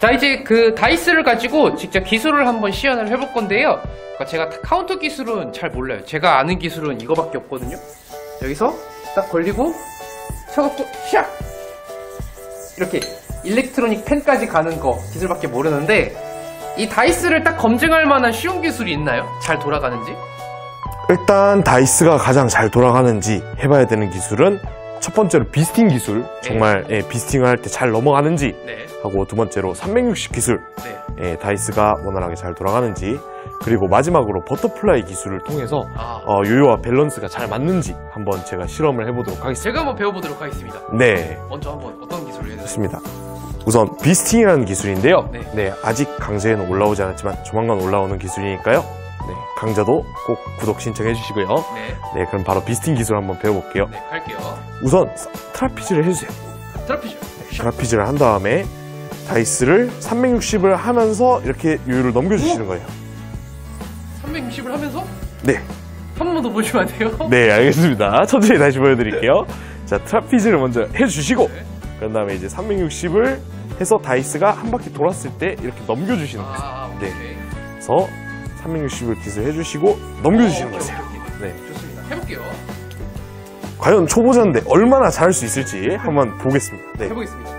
자, 이제 그 다이스를 가지고 직접 기술을 한번 시연을 해볼 건데요. 그러니까 제가 카운터 기술은 잘 몰라요. 제가 아는 기술은 이거밖에 없거든요. 여기서 딱 걸리고 쳐갖고 샥! 이렇게 일렉트로닉 펜까지 가는 거 기술밖에 모르는데, 이 다이스를 딱 검증할 만한 쉬운 기술이 있나요? 잘 돌아가는지? 일단 다이스가 가장 잘 돌아가는지 해봐야 되는 기술은 첫 번째로 비스팅 기술, 정말 예, 비스팅을 할 때 잘 넘어가는지 하고, 두 번째로 360 기술, 예, 다이스가 원활하게 잘 돌아가는지, 그리고 마지막으로 버터플라이 기술을 통해서 요요와 밸런스가 잘 맞는지 한번 제가 실험을 해보도록 하겠습니다. 제가 한번 배워보도록 하겠습니다. 네, 먼저 한번 어떤 기술을 해야 되나요? 좋습니다. 우선 비스팅이라는 기술인데요. 네, 아직 강좌에는 올라오지 않았지만 조만간 올라오는 기술이니까요. 네, 강좌도 꼭 구독 신청해 주시고요. 네, 그럼 바로 비스팅 기술 한번 배워볼게요. 네, 할게요. 우선 트라피즈를 해주세요. 트라피즈. 네, 트라피즈를 한 다음에 다이스를 360을 하면서 이렇게 요요를 넘겨주시는 거예요. 360을 하면서? 네. 한 번 더 보시면 안 돼요? 네, 알겠습니다. 천천히 다시 보여드릴게요. 자, 트라피즈를 먼저 해주시고, 그런 다음에 이제 360을 해서 다이스가 한 바퀴 돌았을 때 이렇게 넘겨주시는 거예요. 네. 그래서 360을 기술 해주시고 넘겨주시는 거예요. 네. 좋습니다. 해볼게요. 과연 초보자인데 얼마나 잘할 수 있을지 한번 보겠습니다. 네. 해보겠습니다.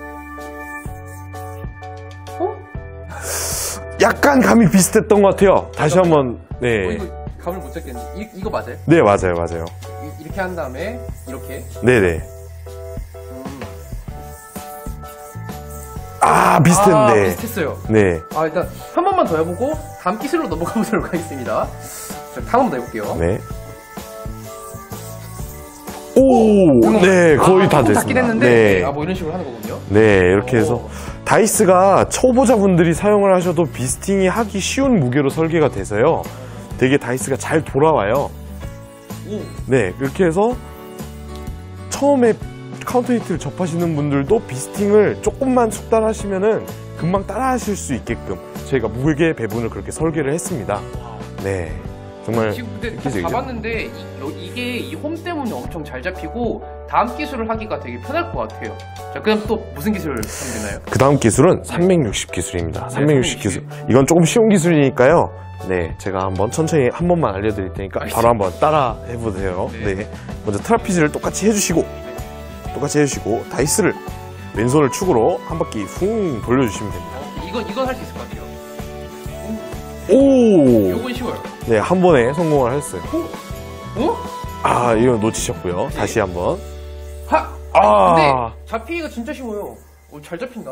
약간 감이 비슷했던 것 같아요. 다시 한번. 네. 이거 감을 못 잡겠는데. 이거 맞아요? 네, 맞아요, 맞아요. 이렇게 한 다음에 이렇게. 네네. 아, 비슷했네. 비슷했어요. 네. 일단 한 번만 더 해보고 다음 기술로 넘어가 보도록 하겠습니다. 자, 다음 번 더 해볼게요. 네. 오, 네, 거의 다 됐습니다. 닿긴 했는데, 네. 뭐 이런 식으로 하는 거군요. 네, 이렇게 해서 다이스가 초보자분들이 사용을 하셔도 비스팅이 하기 쉬운 무게로 설계가 돼서요. 되게 다이스가 잘 돌아와요. 네, 그렇게 해서 처음에 카운터 히트를 접하시는 분들도 비스팅을 조금만 숙달하시면은 금방 따라 하실 수 있게끔 저희가 무게 배분을 그렇게 설계를 했습니다. 네. 정말 지금 근데 딱 잡았는데 이게 이 홈 때문에 엄청 잘 잡히고 다음 기술을 하기가 되게 편할 것 같아요. 자, 그럼 또 무슨 기술을 하면 되나요? 그 다음 기술은 360 기술입니다. 360 기술. 이건 조금 쉬운 기술이니까요. 네, 제가 한번 천천히 한 번만 알려드릴 테니까 바로 한번 따라 해보세요. 네. 먼저 트라피즈를 똑같이 해주시고 다이스를 왼손을 축으로 한 바퀴 쿵 돌려주시면 됩니다. 이건 할 수 있을 것 같아요. 오! 요건 쉬워요. 네, 한 번에 성공을 하셨어요. 어? 아, 이거 놓치셨고요. 다시 한번. 근데 잡히기가 진짜 쉬워요. 잘 잡힌다.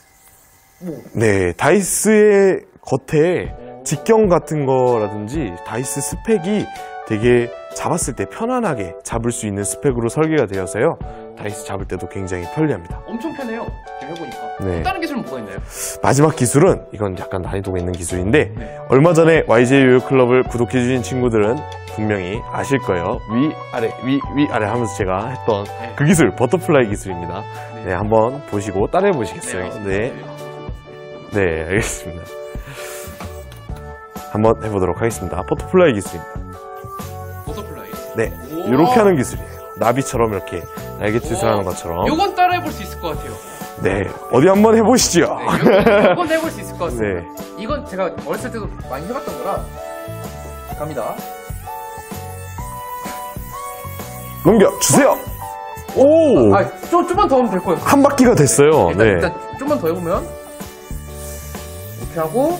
네, 다이스의 겉에 직경 같은 거라든지 다이스 스펙이 되게 잡았을 때 편안하게 잡을 수 있는 스펙으로 설계가 되어서요. 다이스 잡을 때도 굉장히 편리합니다. 엄청 편해요. 지금 해보니까. 네. 또 다른 기술은 뭐가 있나요? 마지막 기술은 이건 약간 난이도가 있는 기술인데 얼마 전에 YJ 요요 클럽을 구독해주신 친구들은 분명히 아실 거예요. 위아래 위아래 하면서 제가 했던 그 기술, 버터플라이 기술입니다. 네, 한번 보시고 따라해 보시겠어요? 네, 네, 알겠습니다. 한번 해보도록 하겠습니다. 버터플라이 기술입니다. 버터플라이? 네, 이렇게 하는 기술이에요. 나비처럼 이렇게 날갯짓을 하는 것처럼. 요건 따라해볼 수 있을 것 같아요. 네, 어디 한번 해보시죠. 네, 요건 해볼 수 있을 것 같습니다. 네. 이건 제가 어렸을 때도 많이 해봤던 거라. 갑니다. 넘겨주세요. 오! 좀만 더 하면 될 거예요. 한 바퀴가 됐어요. 네. 일단 좀만 더 해보면 이렇게 하고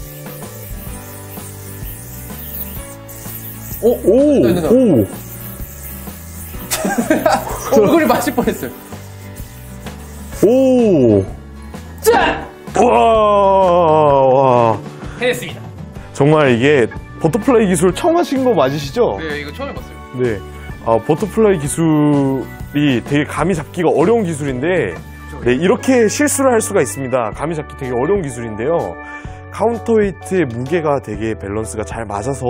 오! 얼굴이 맞을 뻔했어요. 오! 짠! 와! 해냈습니다. 정말 이게 버터플라이 기술 처음 하신 거 맞으시죠? 네, 이거 처음 해봤어요. 네. 버터플라이 기술이 되게 감이 잡기가 어려운 기술인데, 네, 이렇게 실수를 할 수가 있습니다. 감이 잡기 되게 어려운 기술인데요. 카운터웨이트의 무게가 되게 밸런스가 잘 맞아서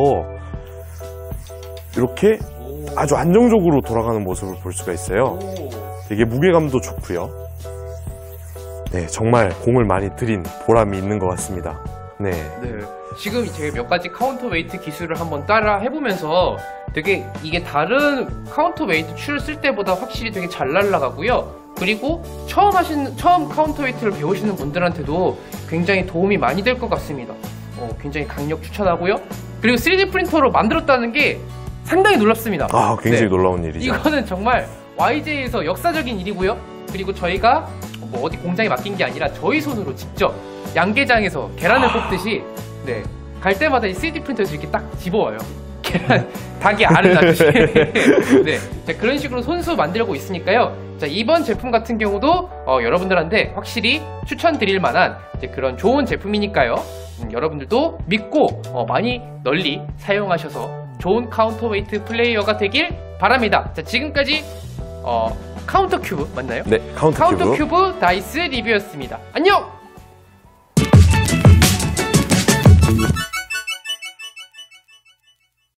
이렇게 아주 안정적으로 돌아가는 모습을 볼 수가 있어요. 되게 무게감도 좋고요. 네, 정말 공을 많이 들인 보람이 있는 것 같습니다. 네. 지금 제가 몇 가지 카운터 웨이트 기술을 한번 따라 해보면서 되게 이게 다른 카운터 웨이트 추를 쓸 때보다 확실히 되게 잘 날아가고요. 그리고 처음 카운터웨이트를 배우시는 분들한테도 굉장히 도움이 많이 될 것 같습니다. 굉장히 강력 추천하고요. 그리고 3D 프린터로 만들었다는 게 상당히 놀랍습니다. 아, 굉장히 놀라운 일이죠. 이거는 정말 YJ에서 역사적인 일이고요. 그리고 저희가 뭐 어디 공장에 맡긴 게 아니라 저희 손으로 직접 양계장에서 계란을 뽑듯이 네, 갈 때마다 이 3D 프린터에서 이렇게 딱 집어와요. 계란, 닭이 알을 낳듯이. 네, 자, 그런 식으로 손수 만들고 있으니까요. 자, 이번 제품 같은 경우도 여러분들한테 확실히 추천드릴 만한 그런 좋은 제품이니까요. 여러분들도 믿고 많이 널리 사용하셔서 좋은 카운터웨이트 플레이어가 되길 바랍니다. 자, 지금까지 카운터 큐브 맞나요? 네, 카운터 큐브 큐브 다이스 리뷰였습니다. 안녕!